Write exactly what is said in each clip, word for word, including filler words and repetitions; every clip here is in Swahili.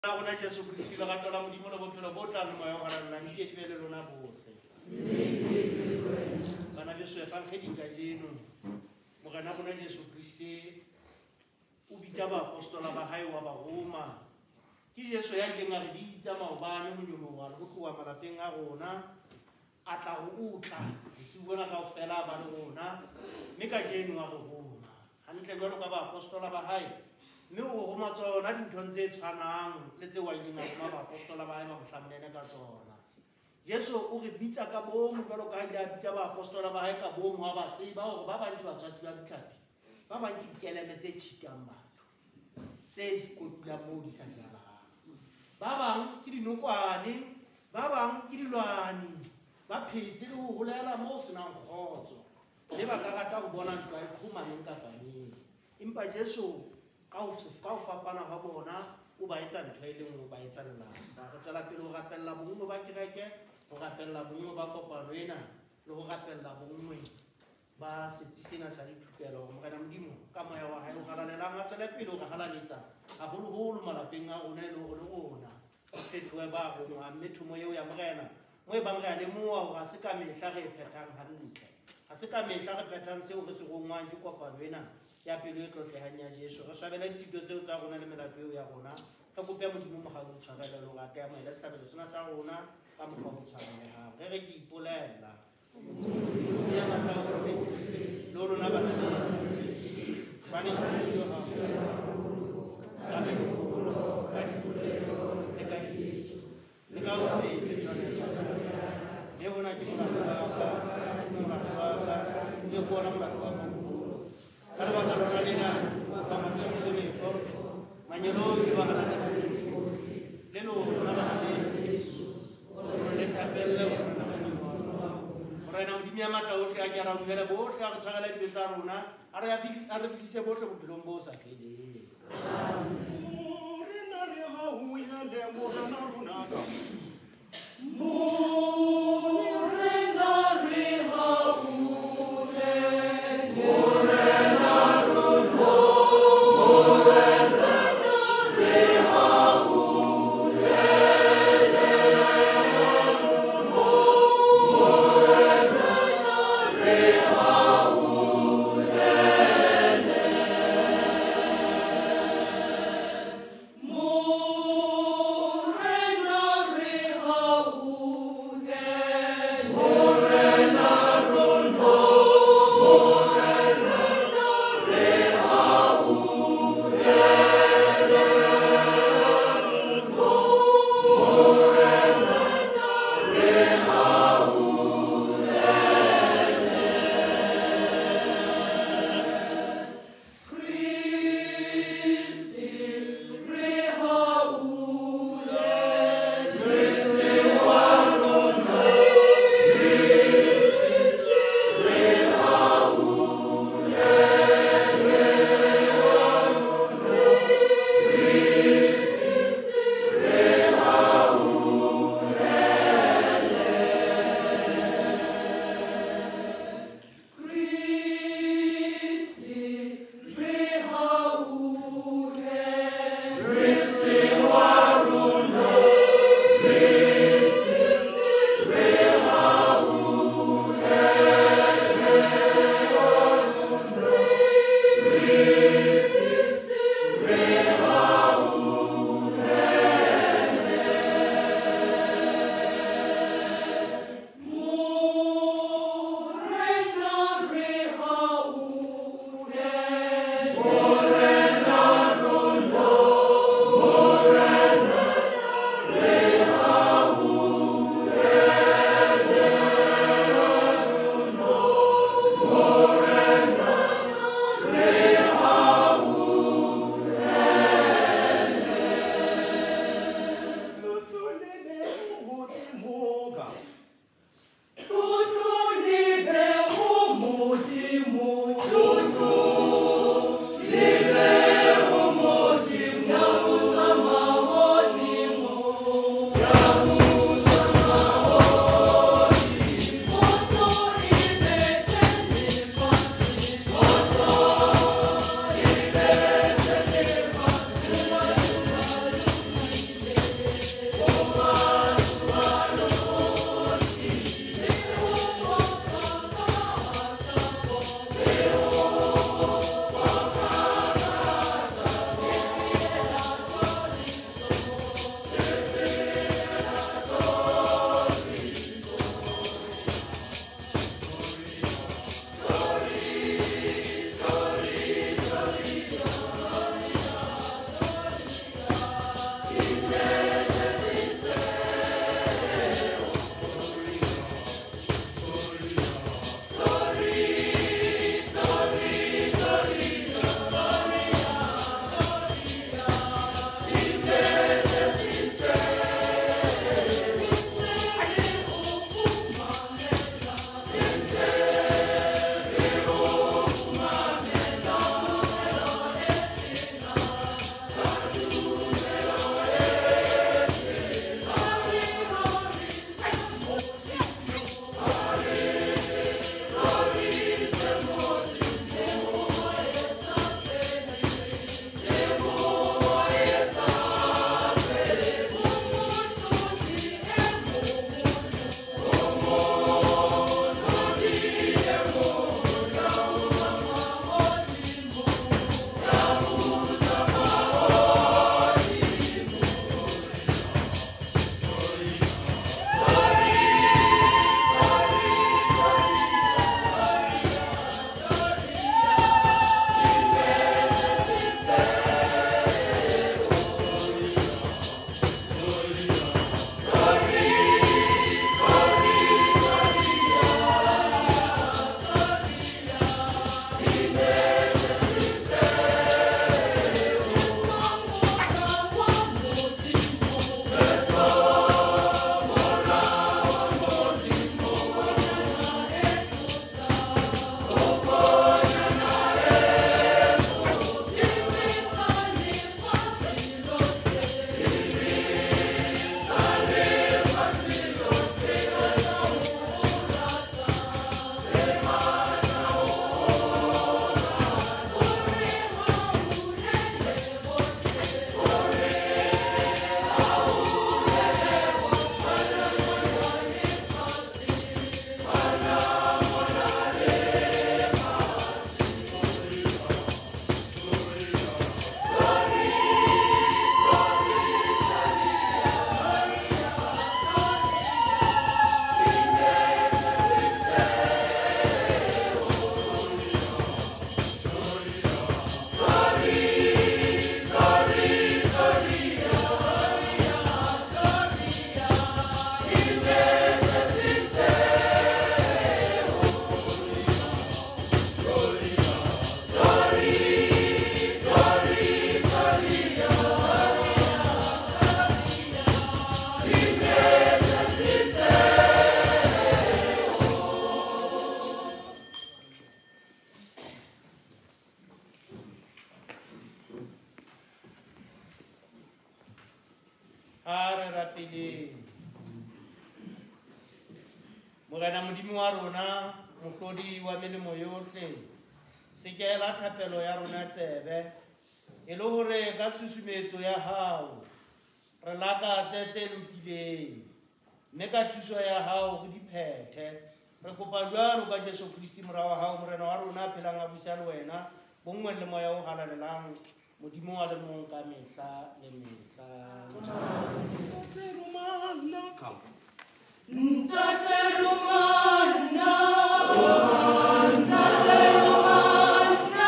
Rona Jesu Kristi la gato la modimo le bophelo bo tlang moya o garalla nke di bele lona bohle bana beso e fang kheding ka jeno mogana rona Jesu Kristi o bitsa ba apostola ba hae wa ba Roma ke Jesu ya ke ngare di itsa maobane ho nyoloha le go tloa malapeng a rona a tla go utla se bona ka ofela ba le rona mme ka jeno wa go Roma hantle jwalo ka ba apostola ba hae mme o Roma tsona dinthong tse tshwanang le tse wa ileng a Roma ba apostola ba hae ba mohlamonene ka tsona Jesu o re bitsa ka bomo jwalo ka ha a bitsa ba apostola ba hae ka bomo wa ba tseba hore ba bang ke batswatsi ba ditlhapi ba bang ke dikeleme tse tshitang batho tse kotulang moo di sa jalang ba bang ke dinokwane ba bang ke dilwane ba phetse le ho holela moo senang kgotso le ba ka rata ho bona ntwa e khumaneng kapa neng empa Jesu ka o ka o fapana ha bona o ba etsa ntho e le nngwe ba etsa lelapa re tsela pele ho rapella bonngwe ba kereke ho rapella bonngwe ba kopano ena le ho rapella bonngwe ba setsi sena sa dithupelo hore morena modimo ka moya wa hae o galalelang a tswele pele hore halaletsa haholoholo malapeng a rona e le hore le rona fetohe ba rongwa mme thomo eo ya morena mo e bang re a lemoha hore ha se ka mehla re e phethang hantle ha se ka mehla re phethang seo re se rongwang ke kopano ena ya pelo e tlotlehang ya Jesu re swabela ditshito tseo tsa rona le melato eo ya rona re kope modimo mogalo o tshwarele le hore a tea maele setabelo sena sa rona ka mokgwa o tshwarelehang re re ke ipolela ya matla ohle le ho lona bana beso ba ne ke sebilo haholo ka meholo ka dipolelo le ka diso le ka ho sebete tshwanelo le bona ke molato wa ka molato wa ka le bona molato wa ka kalau kalau nalina pamannya itu nih kok manyelo di bawah nanti lelo nama nanti lesa belle orang yang di miama tahu si ajaran negara bos yang segala di Taruna ada yang fikir ada fikir siapa bos yang belum bos aja deh. More a re rapeleng. Morena Modimo wa rona, mohlodi wa melemo yohle, sekela thapelo ya rona tsebe, e le hore ka tshusumetso ya hao re lakatse tse lokileng, mme ka thuso ya hao re di phethe. Re kopa jwalo ka Jesu Kristi morao wa hao, morena wa rona a phelang a buisa le wena, bongwe le moya o halalelang, Modimo wa le mong ka mehla le mehla. Ntate Romana, Ntate Romana, Ntate Romana,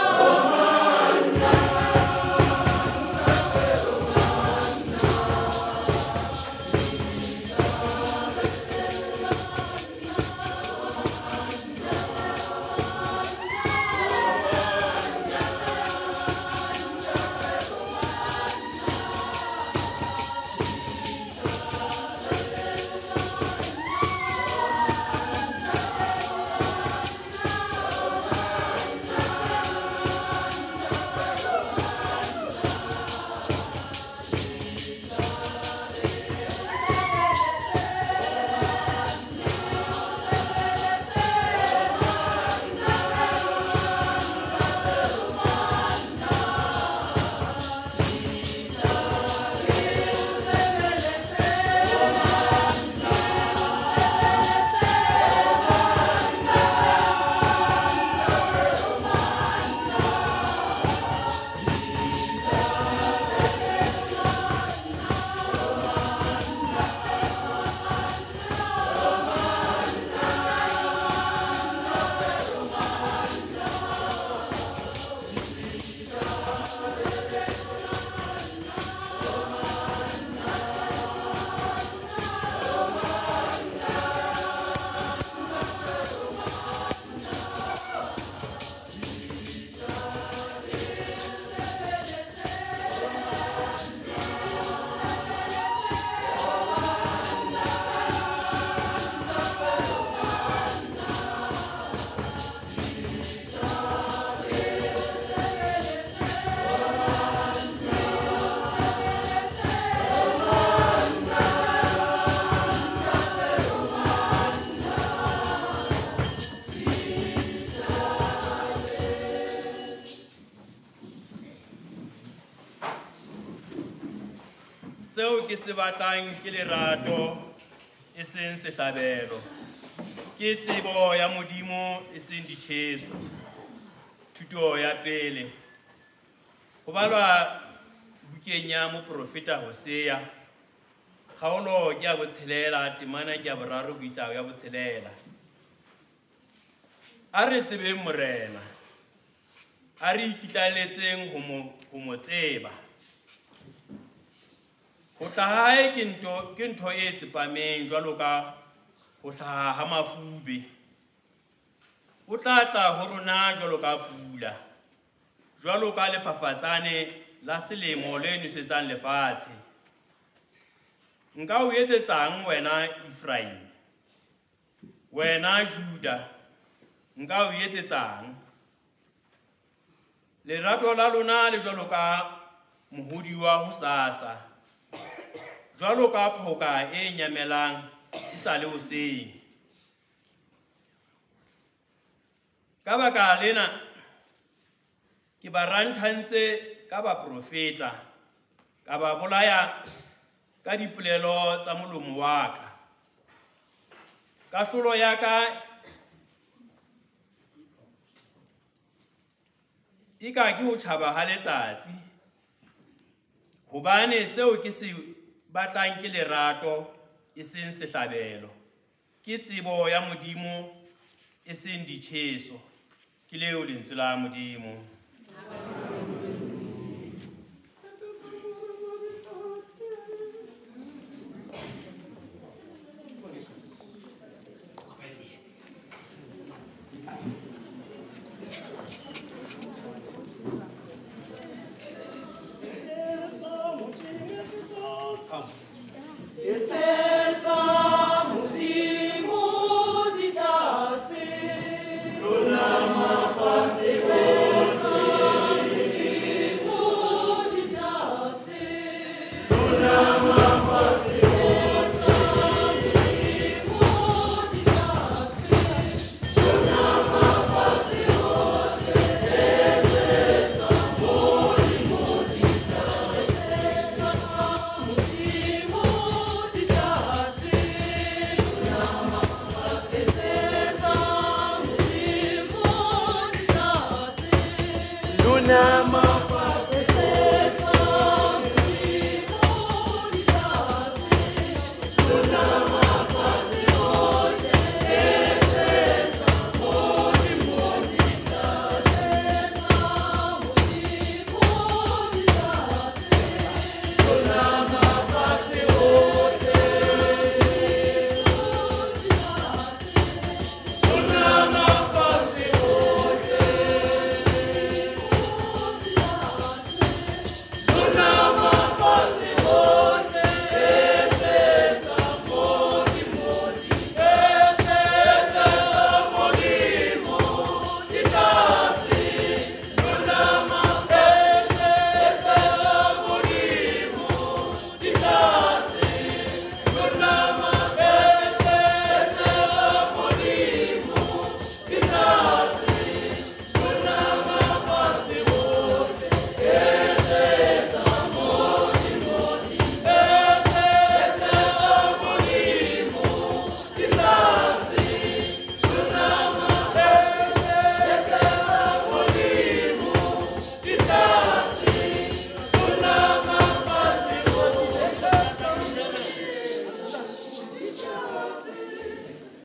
seo ke se batlang ke lerato e seng sehlabelo, ke tsebo ya Modimo e seng ditjheso. Thuto ya pele, ho balwa bukeng ya moprofeta Hosea, kgaolo ke ya botshelela, temana ke ya boraro ho isa ya botshelela. A re tsebeng morena, a re ikitlaletseng ho mo tseba. Ho hlaha ke ntho ke ntho e tsepameng jwalo ka ho hlaha ha mafube. O tla tla ho rona jwalo ka pula, jwalo ka lefafatsane la selemo le nosetsang lefatshe. Nka o etsetsang wena Ephraim, wena Juda, nka o etsetsang? Lerato la lona le jwalo ka mohodi wa hosasa, jwalo ka phoka e nyamelang e sa le hoseng. Ka baka lena ke ba ranthantse ka ba profeta, ka ba bolaya ka dipolelo tsa molomo wa ka. Kahlolo ya ka ika ke ho tjhaba ha letsatsi, hobane seo ke se batlang ke lerato e seng sehlabelo, ke tsebo ya Modimo e seng ditjheso. Ke leo lentswe la Modimo. Luna